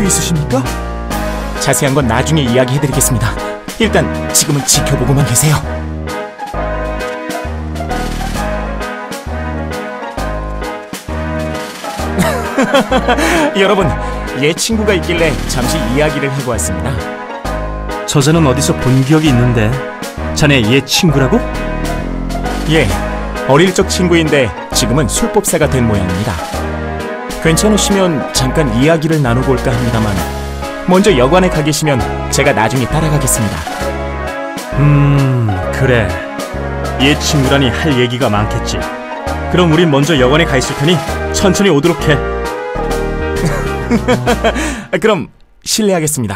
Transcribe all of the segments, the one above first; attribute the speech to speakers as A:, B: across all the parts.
A: 있으십니까?
B: 자세한 건 나중에 이야기해드리겠습니다. 일단 지금은 지켜보고만 계세요. 여러분, 얘 친구가 있길래 잠시 이야기를 하고 왔습니다.
C: 저자는 어디서 본 기억이 있는데 자네 얘 친구라고?
B: 예, 어릴 적 친구인데 지금은 술법사가 된 모양입니다. 괜찮으시면 잠깐 이야기를 나누고 올까 합니다만 먼저 여관에 가 계시면 제가 나중에 따라가겠습니다.
C: 그래. 얘 친구라니 할 얘기가 많겠지. 그럼 우린 먼저 여관에 가 있을 테니 천천히 오도록 해.
B: 그럼 실례하겠습니다.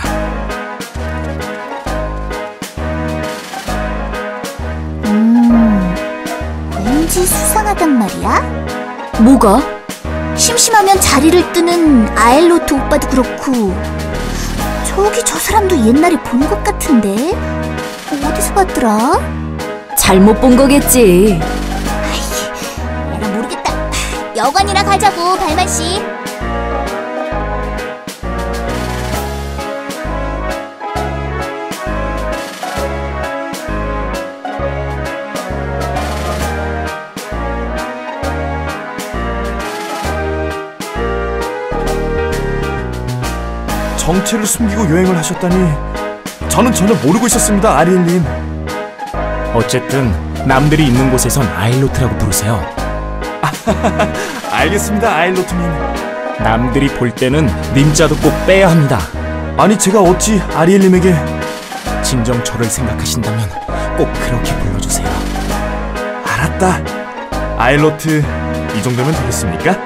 D: 왠지 수상하단 말이야? 뭐가? 심심하면 자리를 뜨는 아일로트 오빠도 그렇고 저기 저 사람도 옛날에 본 것 같은데 어디서 봤더라?
E: 잘못 본 거겠지.
D: 아이, 나 모르겠다. 여관이나 가자고, 발만씨.
A: 정체를 숨기고 여행을 하셨다니 저는 전혀 모르고 있었습니다, 아리엘님.
B: 어쨌든 남들이 있는 곳에선 아일로트라고 부르세요.
A: 알겠습니다, 아일로트님.
B: 남들이 볼 때는 님자도 꼭 빼야 합니다.
A: 아니, 제가 어찌 아리엘님에게...
B: 진정 저를 생각하신다면 꼭 그렇게 불러주세요.
A: 알았다. 아일로트, 이 정도면 되겠습니까?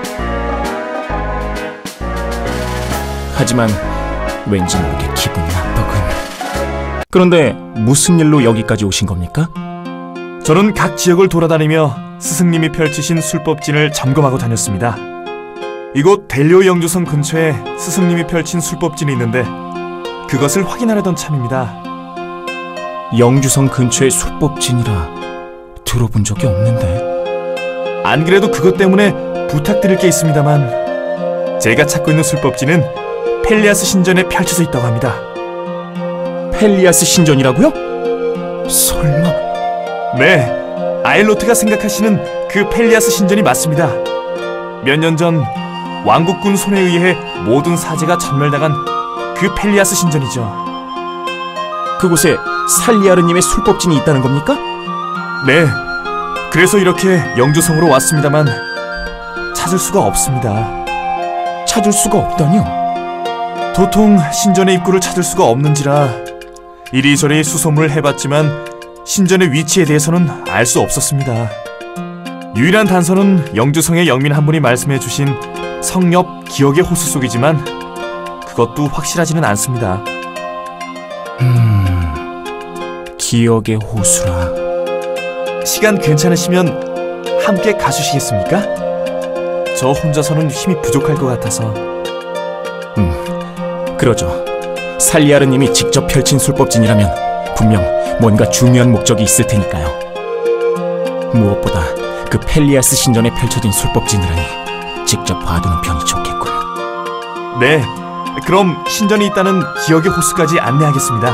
B: 하지만 왠지 모르게 기분이 나쁘군. 그런데 무슨 일로 여기까지 오신 겁니까?
A: 저는 각 지역을 돌아다니며 스승님이 펼치신 술법진을 점검하고 다녔습니다. 이곳 델리오 영주성 근처에 스승님이 펼친 술법진이 있는데 그것을 확인하려던 참입니다.
B: 영주성 근처의 술법진이라 들어본 적이 없는데.
A: 안 그래도 그것 때문에 부탁드릴 게 있습니다만 제가 찾고 있는 술법진은 펠리아스 신전에 펼쳐져 있다고 합니다.
B: 펠리아스 신전이라고요? 설마...
A: 네, 아일로트가 생각하시는 그 펠리아스 신전이 맞습니다. 몇 년 전 왕국군 손에 의해 모든 사제가 전멸당한 그 펠리아스 신전이죠.
B: 그곳에 살리아르님의 술법진이 있다는 겁니까?
A: 네, 그래서 이렇게 영주성으로 왔습니다만 찾을 수가 없습니다.
B: 찾을 수가 없다뇨?
A: 도통 신전의 입구를 찾을 수가 없는지라 이리저리 수소문을 해봤지만 신전의 위치에 대해서는 알 수 없었습니다. 유일한 단서는 영주성의 영민 한 분이 말씀해주신 성 옆 기억의 호수 속이지만 그것도 확실하지는 않습니다.
B: 기억의 호수라.
A: 시간 괜찮으시면 함께 가주시겠습니까? 저 혼자서는 힘이 부족할 것 같아서.
B: 그러죠. 살리아르님이 직접 펼친 술법진이라면 분명 뭔가 중요한 목적이 있을 테니까요. 무엇보다 그 펠리아스 신전에 펼쳐진 술법진이라니 직접 봐두는 편이 좋겠군.
A: 네, 그럼 신전이 있다는 기억의 호수까지 안내하겠습니다.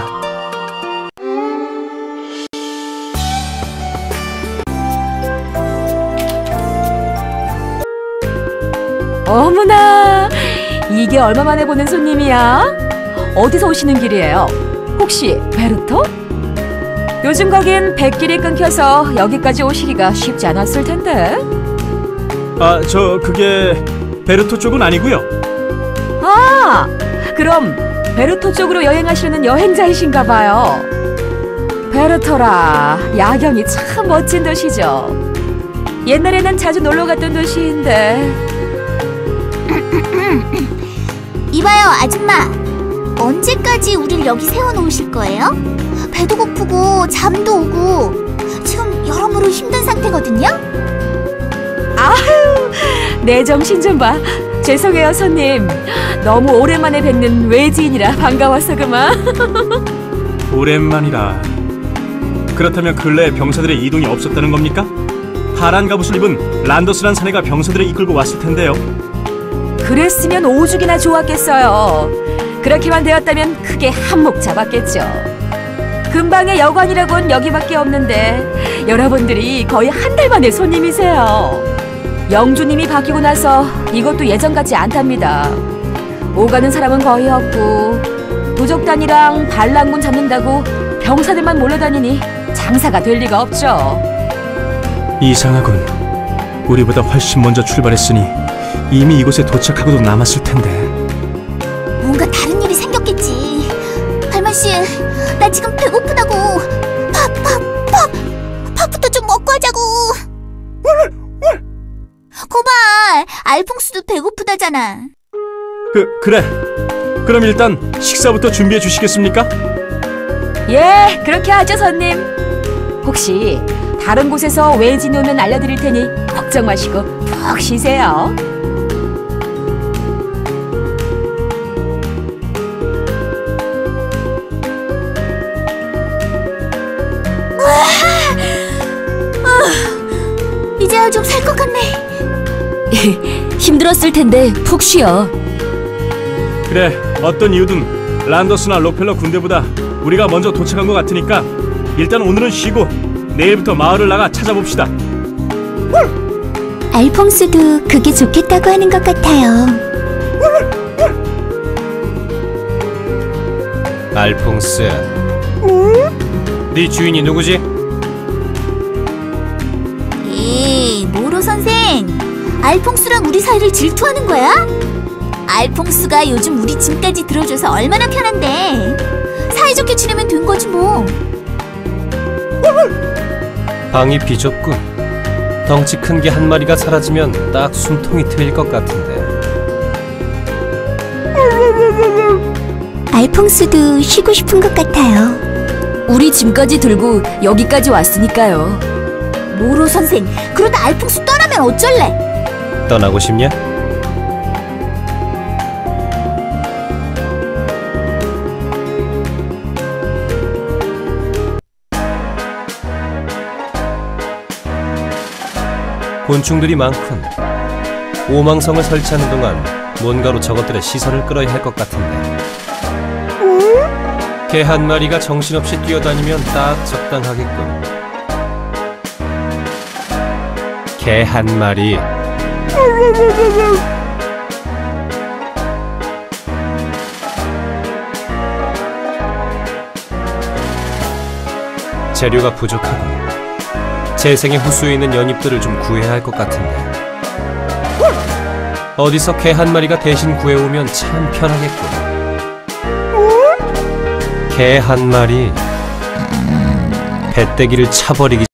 E: 어머나, 이게 얼마 만에 보는 손님이야? 어디서 오시는 길이에요? 혹시 베르토? 요즘 거긴 백길이 끊겨서 여기까지 오시기가 쉽지 않았을 텐데.
C: 그게 베르토 쪽은 아니고요.
E: 아, 그럼 베르토 쪽으로 여행하시는 여행자이신가 봐요. 베르토라, 야경이 참 멋진 도시죠. 옛날에는 자주 놀러 갔던 도시인데.
D: 이봐요, 아줌마. 언제까지 우릴 여기 세워놓으실 거예요? 배도 고프고 잠도 오고 지금 여러모로 힘든 상태거든요?
E: 아유, 내 정신 좀 봐. 죄송해요, 손님. 너무 오랜만에 뵙는 외지인이라 반가워서 그만.
C: 오랜만이라. 그렇다면 근래에 병사들의 이동이 없었다는 겁니까? 파란 갑옷을 입은 란더스란 사내가 병사들을 이끌고 왔을 텐데요.
E: 그랬으면 오죽이나 좋았겠어요. 그렇게만 되었다면 크게 한몫 잡았겠죠. 근방의 여관이라곤 여기밖에 없는데 여러분들이 거의 한 달 만에 손님이세요. 영주님이 바뀌고 나서 이것도 예전 같지 않답니다. 오가는 사람은 거의 없고 도적단이랑 반란군 잡는다고 병사들만 몰려다니니 장사가 될 리가 없죠.
C: 이상하군. 우리보다 훨씬 먼저 출발했으니 이미 이곳에 도착하고도 남았을 텐데.
D: 뭔가 다른 일이 생겼겠지. 할머씨, 나 지금 배고프다고. 밥부터 좀 먹고 하자고. 거봐, 알퐁스도 배고프다잖아.
C: 그래. 그럼 일단 식사부터 준비해 주시겠습니까?
E: 예, 그렇게 하죠, 손님. 혹시 다른 곳에서 외진이 오면 알려드릴 테니 걱정 마시고 푹 쉬세요.
D: 이제야 좀 살 것 같네.
E: 힘들었을 텐데 푹 쉬어.
C: 그래, 어떤 이유든 란더스나 로펠러 군대보다 우리가 먼저 도착한 것 같으니까 일단 오늘은 쉬고 내일부터 마을을 나가 찾아봅시다.
D: 알퐁스도 그게 좋겠다고 하는 것 같아요.
F: 알퐁스, 네 주인이 누구지?
D: 모로 선생, 알퐁스랑 우리 사이를 질투하는 거야? 알퐁스가 요즘 우리 짐까지 들어줘서 얼마나 편한데. 사이좋게 지내면 된 거지 뭐.
F: 방이 비좁군. 덩치 큰 게 한 마리가 사라지면 딱 숨통이 트일 것 같은데.
D: 알퐁스도 쉬고 싶은 것 같아요.
E: 우리 짐까지 들고 여기까지 왔으니까요.
D: 모로 선생, 그러다 알퐁스 떠나면 어쩔래?
F: 떠나고 싶냐? 곤충들이 많군. 오망성을 설치하는 동안 뭔가로 저것들의 시선을 끌어야 할 것 같은데. 개 한 마리가 정신없이 뛰어다니면 딱 적당하겠군. 개 한 마리. 재료가 부족하군. 재생의 호수에 있는 연잎들을 좀 구해야 할 것 같은데. 어디서 개 한 마리가 대신 구해오면 참 편하겠군. 개 한 마리. 배때기를 차버리기